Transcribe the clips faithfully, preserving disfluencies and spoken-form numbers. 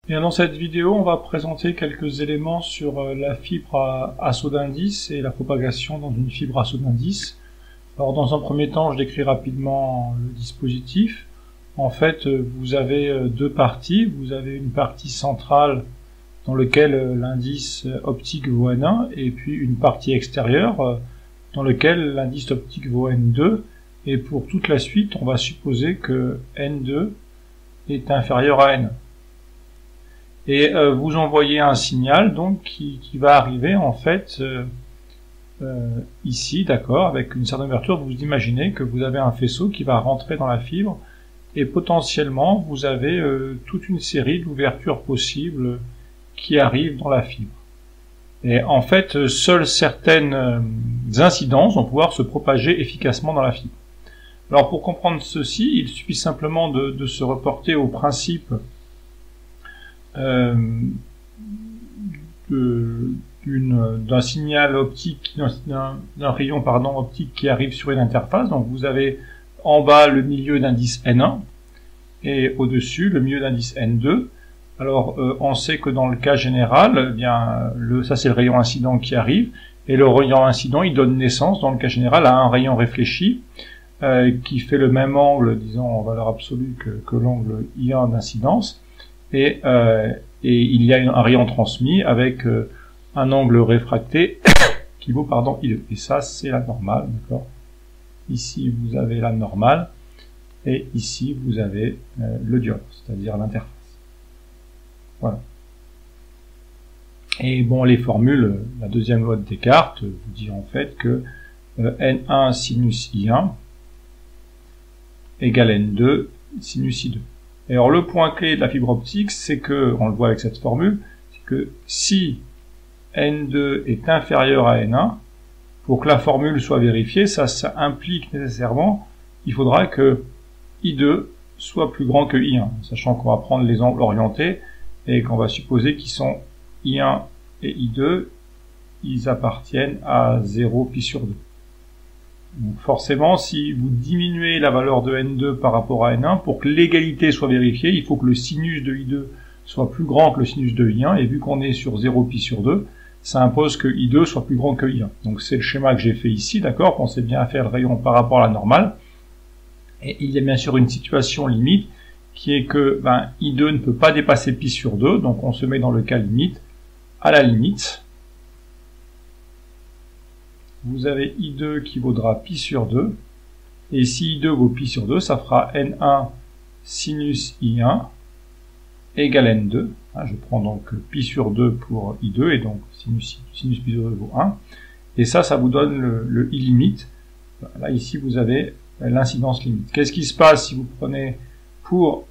Bien, dans cette vidéo, on va présenter quelques éléments sur la fibre à, à saut d'indice et la propagation dans une fibre à saut d'indice. Alors, dans un premier temps, je décris rapidement le dispositif. En fait, vous avez deux parties. Vous avez une partie centrale dans laquelle l'indice optique vaut N un, et puis une partie extérieure dans laquelle l'indice optique vaut N deux. Et pour toute la suite, on va supposer que N deux est inférieur à N un. Et euh, vous envoyez un signal donc qui, qui va arriver en fait euh, euh, ici, d'accord, avec une certaine ouverture. Vous imaginez que vous avez un faisceau qui va rentrer dans la fibre et potentiellement vous avez euh, toute une série d'ouvertures possibles qui arrivent dans la fibre. Et en fait, seules certaines euh, incidences vont pouvoir se propager efficacement dans la fibre. Alors pour comprendre ceci, il suffit simplement de, de se reporter au principe Euh, d'un signal optique, d'un rayon pardon, optique qui arrive sur une interface. Donc vous avez en bas le milieu d'indice N un et au-dessus le milieu d'indice N deux. Alors euh, on sait que dans le cas général, eh bien le, ça c'est le rayon incident qui arrive, et le rayon incident il donne naissance dans le cas général à un rayon réfléchi euh, qui fait le même angle, disons en valeur absolue que, que l'angle I un d'incidence. Et, euh, et il y a un rayon transmis avec euh, un angle réfracté qui vaut pardon I deux. Et ça c'est la normale, d'accord. Ici vous avez la normale et ici vous avez euh, le diode, c'est-à-dire l'interface. Voilà. Et bon, les formules, la deuxième loi de Descartes vous dit en fait que euh, N un sinus I un égale N deux sinus I deux. Et alors le point clé de la fibre optique, c'est que, on le voit avec cette formule, c'est que si N deux est inférieur à N un, pour que la formule soit vérifiée, ça, ça implique nécessairement, il faudra que I deux soit plus grand que I un, sachant qu'on va prendre les angles orientés et qu'on va supposer qu'ils sont I un et I deux, ils appartiennent à zéro pi sur deux. Donc forcément, si vous diminuez la valeur de N deux par rapport à N un, pour que l'égalité soit vérifiée, il faut que le sinus de I deux soit plus grand que le sinus de I un, et vu qu'on est sur zéro pi sur deux, ça impose que I deux soit plus grand que I un. Donc c'est le schéma que j'ai fait ici, d'accord, pensez bien à faire le rayon par rapport à la normale. Et il y a bien sûr une situation limite, qui est que ben, I deux ne peut pas dépasser pi sur deux, donc on se met dans le cas limite. À la limite, vous avez I deux qui vaudra pi sur deux, et si I deux vaut pi sur deux, ça fera N un sinus I un égale N deux. Je prends donc pi sur deux pour I deux, et donc sinus, sinus pi sur deux vaut un. Et ça, ça vous donne le, le I limite. Là, ici, vous avez l'incidence limite. Qu'est-ce qui se passe si vous prenez pour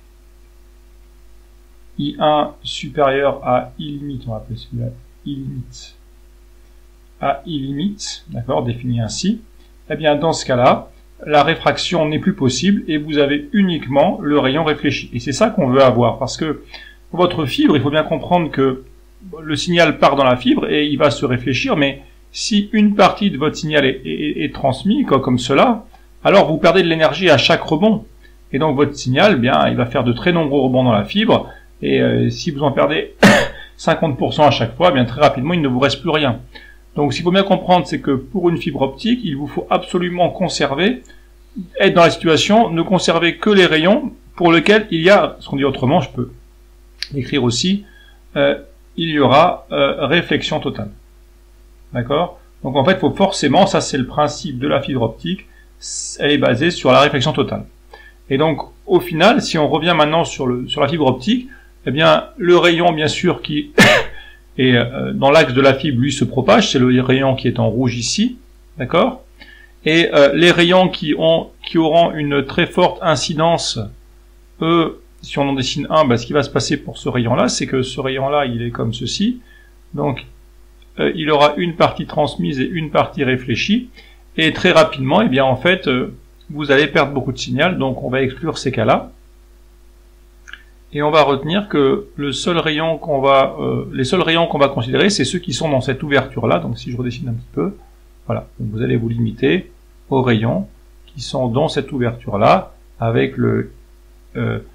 I un supérieur à I limite, on va appeler celui-là I limite, à I limite, d'accord, défini ainsi, eh bien dans ce cas-là, la réfraction n'est plus possible et vous avez uniquement le rayon réfléchi. Et c'est ça qu'on veut avoir, parce que pour votre fibre, il faut bien comprendre que le signal part dans la fibre et il va se réfléchir, mais si une partie de votre signal est, est, est transmise, quoi, comme cela, alors vous perdez de l'énergie à chaque rebond. Et donc votre signal, eh bien, il va faire de très nombreux rebonds dans la fibre, et euh, si vous en perdez cinquante pour cent à chaque fois, eh bien très rapidement, il ne vous reste plus rien. Donc, ce qu'il faut bien comprendre, c'est que pour une fibre optique, il vous faut absolument conserver, être dans la situation, ne conserver que les rayons pour lesquels il y a, ce qu'on dit autrement, je peux l'écrire aussi, euh, il y aura euh, réflexion totale. D'accord? Donc, en fait, il faut forcément, ça c'est le principe de la fibre optique, elle est basée sur la réflexion totale. Et donc, au final, si on revient maintenant sur, le, sur la fibre optique, eh bien, le rayon, bien sûr, qui... Et euh, dans l'axe de la fibre, lui, se propage, c'est le rayon qui est en rouge ici, d'accord? Et euh, les rayons qui ont qui auront une très forte incidence, eux, si on en dessine un, bah, ce qui va se passer pour ce rayon-là, c'est que ce rayon-là, il est comme ceci. Donc, euh, il aura une partie transmise et une partie réfléchie. Et très rapidement, eh bien, en fait, euh, vous allez perdre beaucoup de signal, donc on va exclure ces cas-là. Et on va retenir que le seul rayon qu'on va, euh, les seuls rayons qu'on va considérer, c'est ceux qui sont dans cette ouverture-là. Donc si je redessine un petit peu, voilà. Donc vous allez vous limiter aux rayons qui sont dans cette ouverture-là, avec le, euh,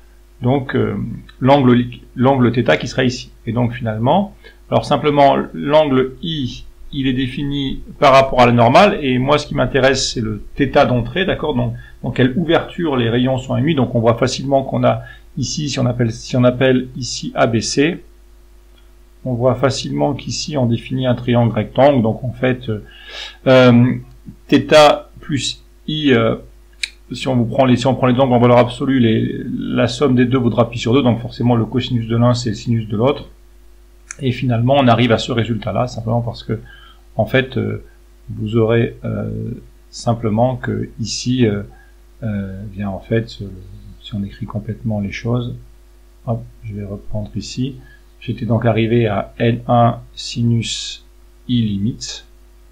donc euh, l'angle l'angle θ qui sera ici. Et donc finalement, alors simplement l'angle I, il est défini par rapport à la normale, et moi ce qui m'intéresse c'est le θ d'entrée, d'accord, donc dans quelle ouverture les rayons sont émis. Donc on voit facilement qu'on a ici, si on appelle si on appelle ici A B C, on voit facilement qu'ici on définit un triangle rectangle. Donc en fait euh, θ plus I, euh, si on vous prend les si on prend les angles en valeur absolue, les, la somme des deux vaudra pi sur deux, donc forcément le cosinus de l'un c'est le sinus de l'autre, et finalement on arrive à ce résultat là simplement parce que en fait euh, vous aurez euh, simplement que ici euh, euh, bien en fait si on écrit complètement les choses, hop, je vais reprendre ici, j'étais donc arrivé à N un sinus I limite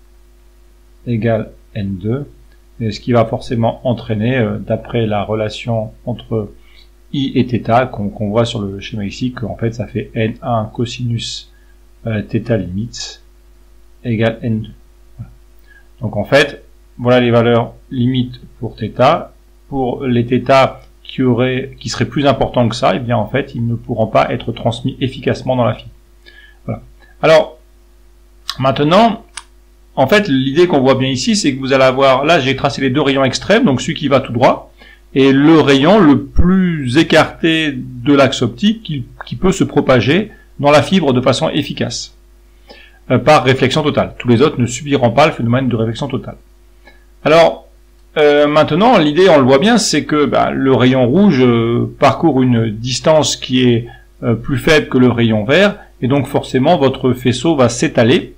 égale N deux, et ce qui va forcément entraîner, euh, d'après la relation entre I et θ qu'on qu'on voit sur le schéma ici, qu'en fait ça fait N un cosinus euh, θ limite égale N deux. Voilà. Donc en fait, voilà les valeurs limites pour θ. Pour les θ qui auraient, qui seraient plus importants que ça, et eh bien en fait ils ne pourront pas être transmis efficacement dans la fibre. Voilà. Alors maintenant, en fait l'idée qu'on voit bien ici, c'est que vous allez avoir, là j'ai tracé les deux rayons extrêmes, donc celui qui va tout droit, et le rayon le plus écarté de l'axe optique qui, qui peut se propager dans la fibre de façon efficace, euh, par réflexion totale. Tous les autres ne subiront pas le phénomène de réflexion totale. Alors, euh, maintenant, l'idée, on le voit bien, c'est que bah, le rayon rouge euh, parcourt une distance qui est euh, plus faible que le rayon vert, et donc forcément votre faisceau va s'étaler.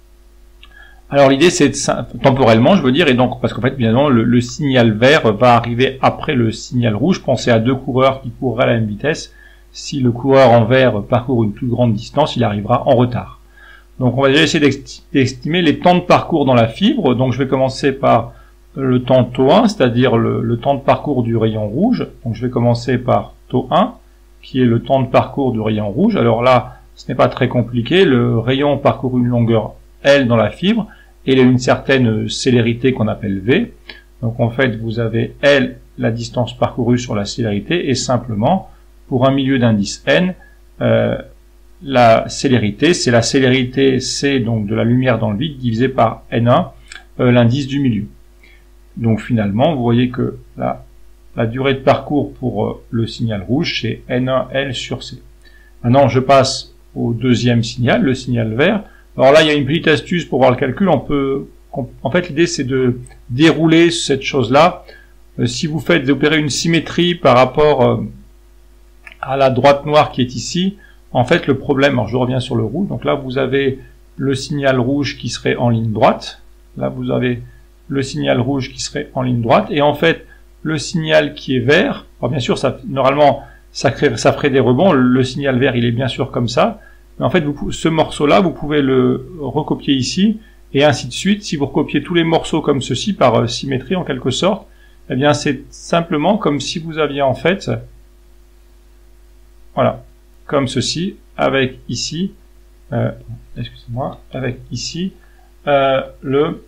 Alors l'idée c'est temporellement, je veux dire, et donc parce qu'en fait bien évidemment le, le signal vert va arriver après le signal rouge. Pensez à deux coureurs qui courraient à la même vitesse. Si le coureur en vert parcourt une plus grande distance, il arrivera en retard. Donc on va déjà essayer d'estimer les temps de parcours dans la fibre. Donc je vais commencer par le temps tau un, c'est-à-dire le, le temps de parcours du rayon rouge. Donc je vais commencer par tau un, qui est le temps de parcours du rayon rouge. Alors là, ce n'est pas très compliqué. Le rayon parcourt une longueur L dans la fibre, et il a une certaine célérité qu'on appelle V. Donc en fait, vous avez L, la distance parcourue sur la célérité, et simplement, pour un milieu d'indice N, euh, la célérité, c'est la célérité C, donc de la lumière dans le vide, divisé par N un, euh, l'indice du milieu. Donc finalement, vous voyez que la, la durée de parcours pour euh, le signal rouge, c'est N un L sur C. Maintenant, je passe au deuxième signal, le signal vert. Alors là, il y a une petite astuce pour voir le calcul. On peut, en fait, l'idée c'est de dérouler cette chose-là. Euh, si vous faites opérer une symétrie par rapport euh, à la droite noire qui est ici, en fait, le problème. Alors, je reviens sur le rouge. Donc là, vous avez le signal rouge qui serait en ligne droite. Là, vous avez le signal rouge qui serait en ligne droite. Et en fait, le signal qui est vert. Alors bien sûr, ça, normalement, ça, crée, ça ferait des rebonds. Le signal vert, il est bien sûr comme ça. Mais en fait, vous, ce morceau-là, vous pouvez le recopier ici, et ainsi de suite. Si vous recopiez tous les morceaux comme ceci, par euh, symétrie en quelque sorte, eh bien c'est simplement comme si vous aviez en fait, voilà, comme ceci, avec ici, euh, excusez-moi, avec ici, euh, le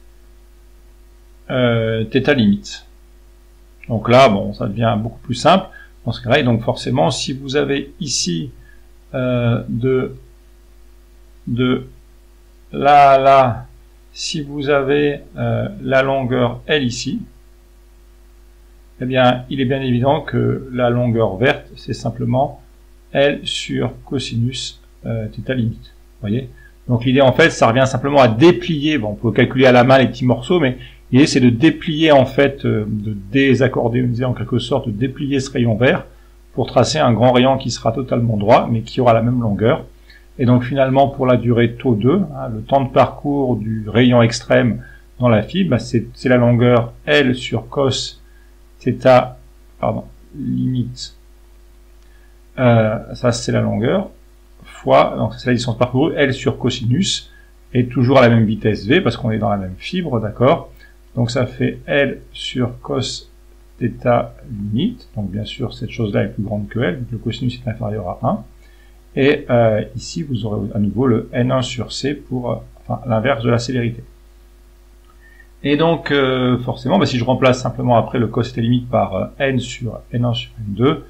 euh, θ limite. Donc là, bon, ça devient beaucoup plus simple dans ce cas-là, et donc forcément, si vous avez ici Euh, de de là là si vous avez euh, la longueur L ici, eh bien il est bien évident que la longueur verte c'est simplement L sur cosinus euh, θ limite. Vous voyez, donc l'idée en fait ça revient simplement à déplier, bon on peut calculer à la main les petits morceaux, mais l'idée c'est de déplier en fait, euh, de désaccordéoniser en quelque sorte, de déplier ce rayon vert pour tracer un grand rayon qui sera totalement droit, mais qui aura la même longueur. Et donc finalement, pour la durée tau deux, hein, le temps de parcours du rayon extrême dans la fibre, bah, c'est la longueur L sur cos θ, pardon, limite, euh, ça c'est la longueur, fois, donc c'est la distance parcourue, L sur cosinus, et toujours à la même vitesse V, parce qu'on est dans la même fibre, d'accord. Donc ça fait L sur cos θ limite, donc bien sûr cette chose-là est plus grande que L, donc le cosinus est inférieur à un, et euh, ici vous aurez à nouveau le N un sur C pour euh, enfin, l'inverse de la célérité. Et donc euh, forcément, bah, si je remplace simplement après le cos θ limite par euh, N sur N un sur N deux, je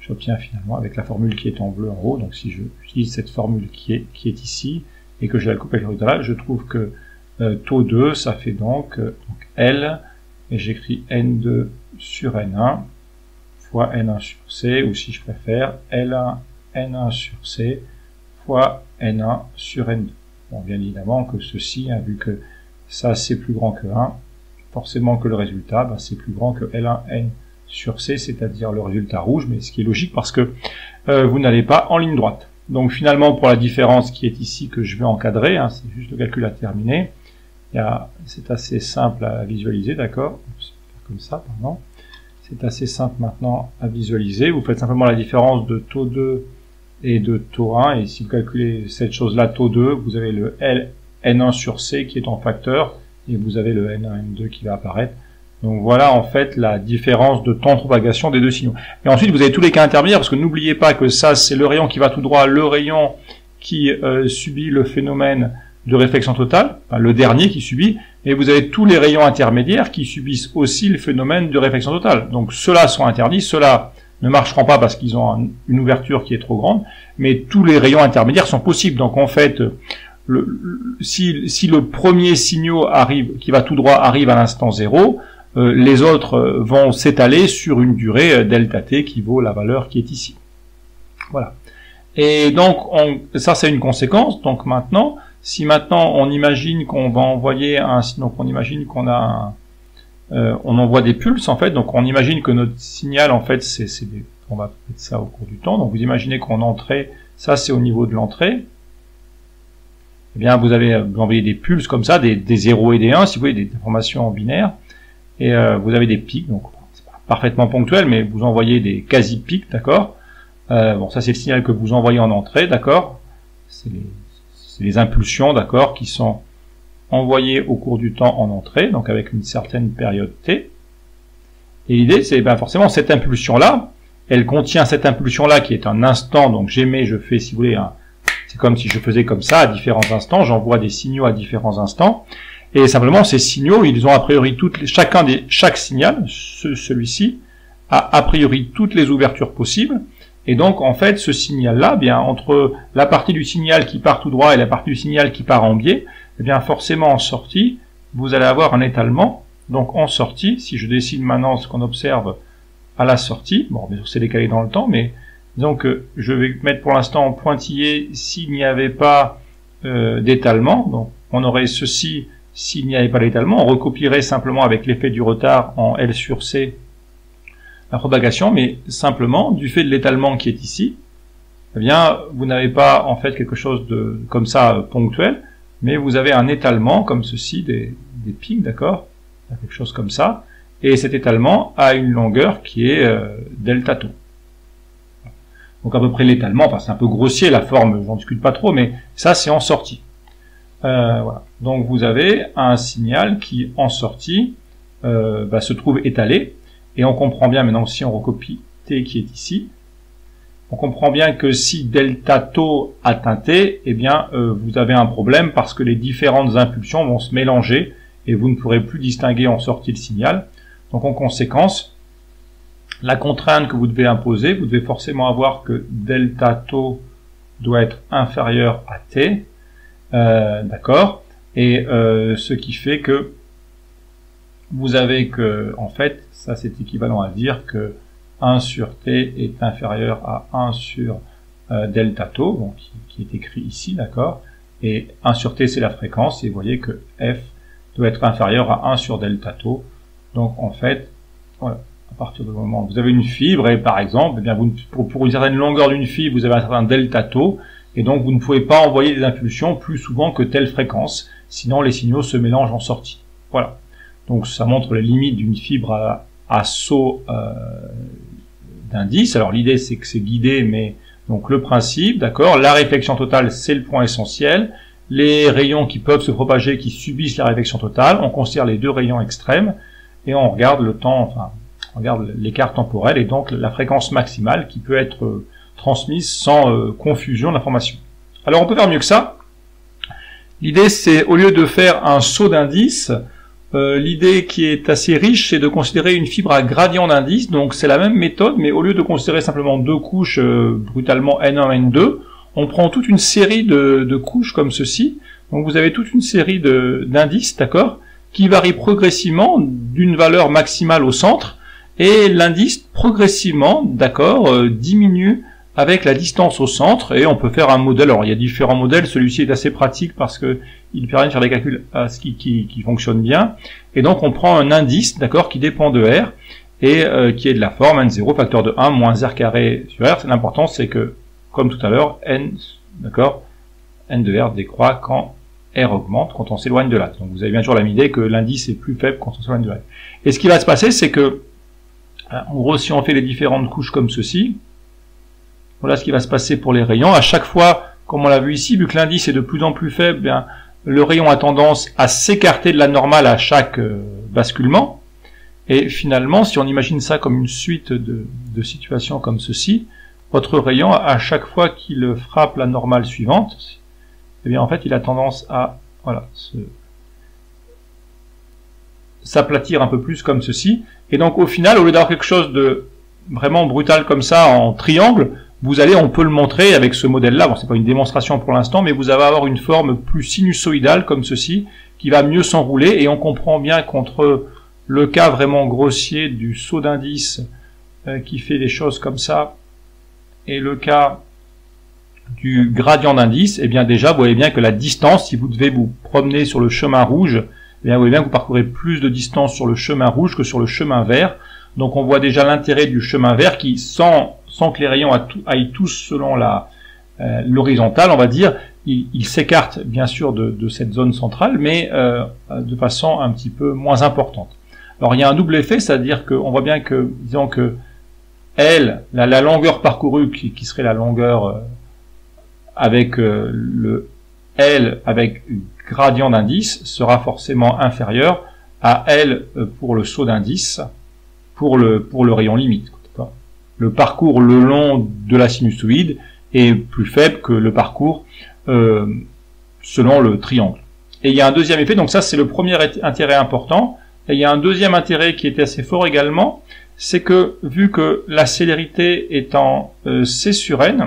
j'obtiens finalement avec la formule qui est en bleu en haut. Donc si je utilise cette formule qui est, qui est ici, et que je la coupe avec l'horizontale, je trouve que euh, taux deux, ça fait donc, euh, donc L, et j'écris N deux sur N un, fois N un sur C, ou si je préfère, L un, N un sur C, fois N un sur N deux. Bon, bien évidemment que ceci, hein, vu que ça c'est plus grand que un, forcément que le résultat, ben, c'est plus grand que L un N sur C, c'est-à-dire le résultat rouge, mais ce qui est logique parce que euh, vous n'allez pas en ligne droite. Donc finalement, pour la différence qui est ici, que je vais encadrer, hein, c'est juste le calcul à terminer, c'est assez simple à visualiser, d'accord? Comme ça, pardon. C'est assez simple maintenant à visualiser. Vous faites simplement la différence de taux deux et de taux un, et si vous calculez cette chose-là, taux deux, vous avez le L N un sur C qui est en facteur, et vous avez le N un N deux qui va apparaître. Donc voilà en fait la différence de temps de propagation des deux signaux. Et ensuite vous avez tous les cas intermédiaires, parce que n'oubliez pas que ça c'est le rayon qui va tout droit, le rayon qui euh, subit le phénomène de réflexion totale, enfin, le dernier qui subit, et vous avez tous les rayons intermédiaires qui subissent aussi le phénomène de réflexion totale. Donc ceux-là sont interdits, ceux-là ne marcheront pas parce qu'ils ont un, une ouverture qui est trop grande, mais tous les rayons intermédiaires sont possibles. Donc en fait, le, le, si, si le premier signal arrive, qui va tout droit arrive à l'instant zéro, euh, les autres euh, vont s'étaler sur une durée euh, delta t qui vaut la valeur qui est ici. Voilà. Et donc on, ça c'est une conséquence. Donc maintenant, si maintenant on imagine qu'on va envoyer un, donc on imagine qu'on a un, euh, on envoie des pulses en fait, donc on imagine que notre signal en fait c'est, c'est des, on va mettre ça au cours du temps. Donc vous imaginez qu'on entrait, ça c'est au niveau de l'entrée. Eh bien vous avez vous envoyez des pulses comme ça, des, des zéro et des un, si vous voulez, des informations en binaire, et euh, vous avez des pics, donc c'est pas parfaitement ponctuel, mais vous envoyez des quasi pics, d'accord. Euh, bon, ça c'est le signal que vous envoyez en entrée, d'accord. C'est les les impulsions, d'accord, qui sont envoyées au cours du temps en entrée, donc avec une certaine période t. Et l'idée, c'est ben forcément cette impulsion-là, elle contient cette impulsion-là qui est un instant, donc j'émets, je fais, si vous voulez, un, c'est comme si je faisais comme ça à différents instants, j'envoie des signaux à différents instants, et simplement ces signaux, ils ont a priori toutes les, chacun des, chaque signal, ce, celui-ci, a a priori toutes les ouvertures possibles. Et donc, en fait, ce signal-là, bien, entre la partie du signal qui part tout droit et la partie du signal qui part en biais, eh bien, forcément, en sortie, vous allez avoir un étalement. Donc, en sortie, si je dessine maintenant ce qu'on observe à la sortie, bon, bien sûr, c'est décalé dans le temps, mais disons que je vais mettre pour l'instant en pointillé s'il n'y avait pas euh, d'étalement. Donc, on aurait ceci s'il n'y avait pas d'étalement. On recopierait simplement avec l'effet du retard en L sur C la propagation, mais simplement, du fait de l'étalement qui est ici, eh bien, vous n'avez pas, en fait, quelque chose de, comme ça, ponctuel, mais vous avez un étalement, comme ceci, des, des pics, d'accord? Quelque chose comme ça, et cet étalement a une longueur qui est euh, delta tau. Donc, à peu près l'étalement, enfin, c'est un peu grossier, la forme, j'en discute pas trop, mais ça, c'est en sortie. Euh, voilà. Donc, vous avez un signal qui, en sortie, euh, bah, se trouve étalé. Et on comprend bien maintenant, si on recopie t qui est ici, on comprend bien que si delta tau atteint t, eh bien euh, vous avez un problème parce que les différentes impulsions vont se mélanger et vous ne pourrez plus distinguer en sortie le signal. Donc en conséquence, la contrainte que vous devez imposer, vous devez forcément avoir que delta tau doit être inférieur à t, euh, d'accord, et euh, ce qui fait que vous avez que, en fait, ça c'est équivalent à dire que un sur t est inférieur à un sur euh, delta tau, donc qui, qui est écrit ici, d'accord, et un sur t c'est la fréquence, et vous voyez que f doit être inférieur à un sur delta tau. Donc en fait, voilà, à partir du moment où vous avez une fibre, et par exemple, eh bien vous, pour, pour une certaine longueur d'une fibre, vous avez un certain delta tau, et donc vous ne pouvez pas envoyer des impulsions plus souvent que telle fréquence, sinon les signaux se mélangent en sortie. Voilà. Donc ça montre les limites d'une fibre à, à saut euh, d'indice. Alors l'idée c'est que c'est guidé, mais donc le principe, d'accord, la réflexion totale c'est le point essentiel. Les rayons qui peuvent se propager, qui subissent la réflexion totale, on considère les deux rayons extrêmes et on regarde le temps, enfin on regarde l'écart temporel et donc la fréquence maximale qui peut être euh, transmise sans euh, confusion d'information. Alors on peut faire mieux que ça. L'idée c'est, au lieu de faire un saut d'indice, euh, l'idée qui est assez riche, c'est de considérer une fibre à gradient d'indice. Donc c'est la même méthode, mais au lieu de considérer simplement deux couches, euh, brutalement N un, N deux, on prend toute une série de, de couches comme ceci. Donc vous avez toute une série d'indices, d'accord, qui varient progressivement d'une valeur maximale au centre, et l'indice progressivement, d'accord, euh, diminue avec la distance au centre, et on peut faire un modèle. Alors il y a différents modèles, celui-ci est assez pratique parce que il permet de faire des calculs à ce qui, qui, qui fonctionnent bien, et donc on prend un indice, d'accord, qui dépend de R, et euh, qui est de la forme N zéro, facteur de un, moins R carré sur R. L'important c'est que, comme tout à l'heure, N, d'accord, N de R décroît quand R augmente, quand on s'éloigne de l'axe. Donc vous avez bien sûr la même idée que l'indice est plus faible quand on s'éloigne de l'axe. Et ce qui va se passer, c'est que, en gros, si on fait les différentes couches comme ceci, voilà ce qui va se passer pour les rayons. À chaque fois, comme on l'a vu ici, vu que l'indice est de plus en plus faible, bien, le rayon a tendance à s'écarter de la normale à chaque euh, basculement. Et finalement, si on imagine ça comme une suite de, de situations comme ceci, votre rayon, à chaque fois qu'il frappe la normale suivante, eh bien en fait, il a tendance à voilà, se s'aplatir un peu plus comme ceci. Et donc au final, au lieu d'avoir quelque chose de vraiment brutal comme ça en triangle, vous allez, on peut le montrer avec ce modèle-là, bon c'est pas une démonstration pour l'instant, mais vous allez avoir une forme plus sinusoïdale comme ceci, qui va mieux s'enrouler, et on comprend bien qu'entre le cas vraiment grossier du saut d'indice euh, qui fait des choses comme ça, et le cas du gradient d'indice, eh bien déjà vous voyez bien que la distance, si vous devez vous promener sur le chemin rouge, eh bien vous voyez bien que vous parcourez plus de distance sur le chemin rouge que sur le chemin vert. Donc on voit déjà l'intérêt du chemin vert qui, sans, sans que les rayons aillent tous selon la euh, l'horizontale, on va dire, il, il s'écarte bien sûr de, de cette zone centrale, mais euh, de façon un petit peu moins importante. Alors il y a un double effet, c'est-à-dire qu'on voit bien que, disons que L, la, la longueur parcourue, qui, qui serait la longueur euh, avec euh, le L avec gradient d'indice, sera forcément inférieur à L pour le saut d'indice, pour le, pour le rayon limite. Le parcours le long de la sinusoïde est plus faible que le parcours euh, selon le triangle. Et il y a un deuxième effet, donc ça c'est le premier intérêt important, et il y a un deuxième intérêt qui est assez fort également, c'est que vu que la célérité est en euh, C sur N,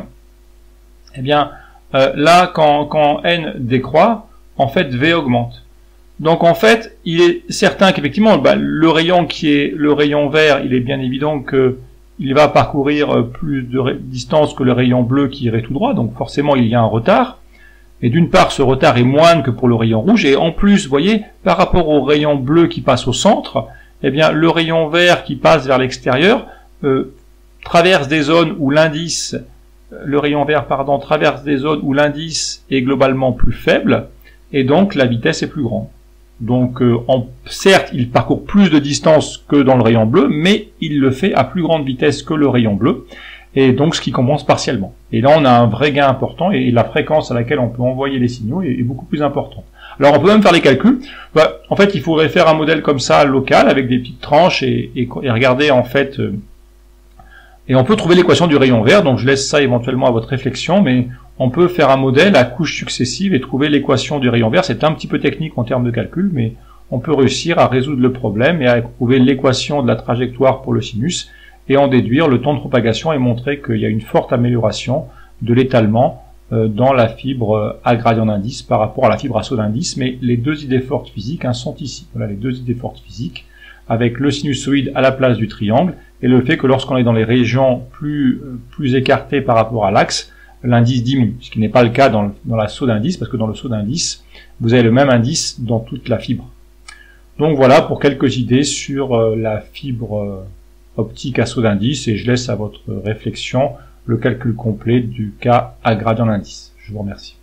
eh bien euh, là quand, quand N décroît, en fait V augmente. Donc en fait, il est certain qu'effectivement, bah, le rayon qui est le rayon vert, il est bien évident que il va parcourir plus de distance que le rayon bleu qui irait tout droit, donc forcément il y a un retard. Et d'une part, ce retard est moindre que pour le rayon rouge, et en plus, vous voyez, par rapport au rayon bleu qui passe au centre, eh bien le rayon vert qui passe vers l'extérieur euh, traverse des zones où l'indice, le rayon vert, pardon, traverse des zones où l'indice est globalement plus faible, et donc la vitesse est plus grande. Donc, euh, en, certes, il parcourt plus de distance que dans le rayon bleu, mais il le fait à plus grande vitesse que le rayon bleu, et donc ce qui compense partiellement. Et là, on a un vrai gain important, et la fréquence à laquelle on peut envoyer les signaux est, est beaucoup plus importante. Alors, on peut même faire les calculs. Bah, en fait, il faudrait faire un modèle comme ça, local, avec des petites tranches, et, et, et regarder, en fait... Euh, et on peut trouver l'équation du rayon vert, donc je laisse ça éventuellement à votre réflexion, mais on peut faire un modèle à couches successives et trouver l'équation du rayon vert. C'est un petit peu technique en termes de calcul, mais on peut réussir à résoudre le problème et à trouver l'équation de la trajectoire pour le sinus et en déduire le temps de propagation et montrer qu'il y a une forte amélioration de l'étalement dans la fibre à gradient d'indice par rapport à la fibre à saut d'indice. Mais les deux idées fortes physiques hein, sont ici. Voilà les deux idées fortes physiques, avec le sinusoïde à la place du triangle et le fait que lorsqu'on est dans les régions plus, plus écartées par rapport à l'axe, l'indice diminue, ce qui n'est pas le cas dans, le, dans la saut d'indice, parce que dans le saut d'indice, vous avez le même indice dans toute la fibre. Donc voilà pour quelques idées sur euh, la fibre euh, optique à saut d'indice, et je laisse à votre réflexion le calcul complet du cas à gradient d'indice. Je vous remercie.